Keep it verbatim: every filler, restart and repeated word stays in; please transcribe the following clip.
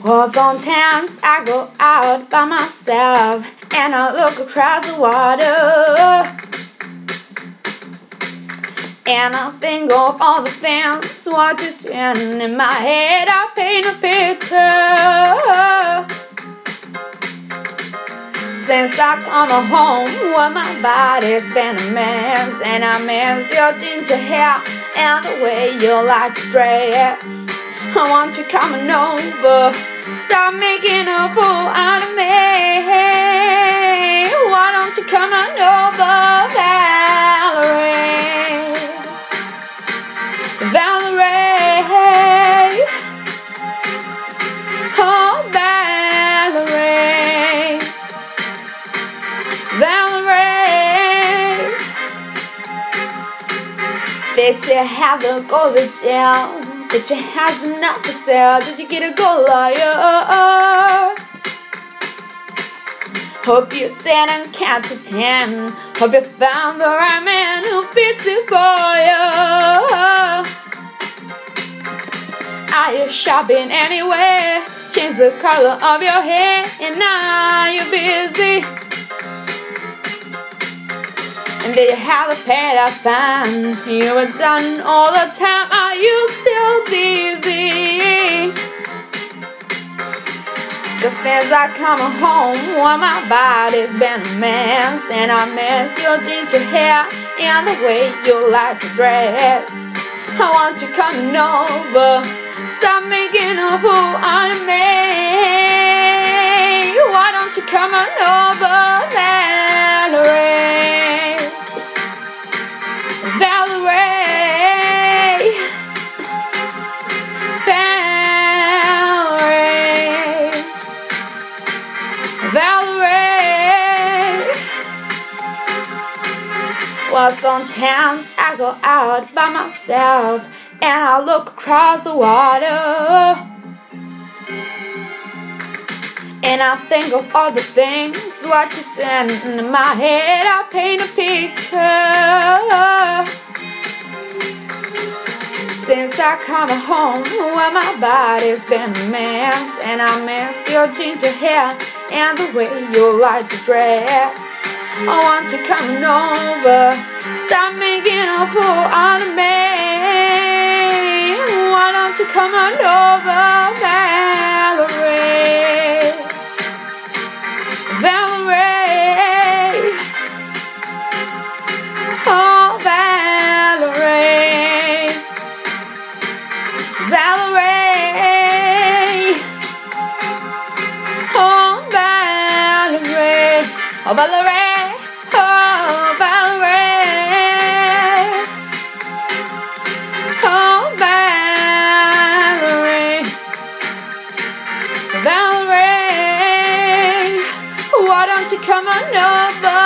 Well, sometimes I go out by myself and I look across the water, and I think of all the things what you did. In my head I paint a picture. Since I come home, well, my body's been a mess, and I miss your ginger hair and the way you like to dress. I want you coming over, stop making a fool out of me. Why don't you come on over, Valerie? Valerie, oh Valerie, Valerie. Did you have to go to jail? Did you have enough to sell? Did you get a good lawyer? Hope you didn't catch a tan. Hope you found the right man who fits it for you. Are you shopping anyway? Change the color of your hair, and are you busy? And did you have to pay that fine? You were done all the time. Are you still dizzy? Cause since I come home, well, my body's been a mess, and I miss your ginger hair and the way you like to dress. I want you coming over, stop making a fool out of me. Why don't you come on over, Valerie? Valerie, Valerie, Valerie. Well, sometimes I go out by myself and I look across the water, and I think of all the things what you did. In my head I paint a picture. Since I come home, well, my body's been a mess, and I miss your ginger hair and the way you like to dress. I want you coming over, stop making a fool out of me. Why don't you come on over, Valerie? Valerie, oh Valerie, Valerie, oh Valerie, oh Valerie, oh Valerie, oh Valerie, Valerie. Why don't you come on over?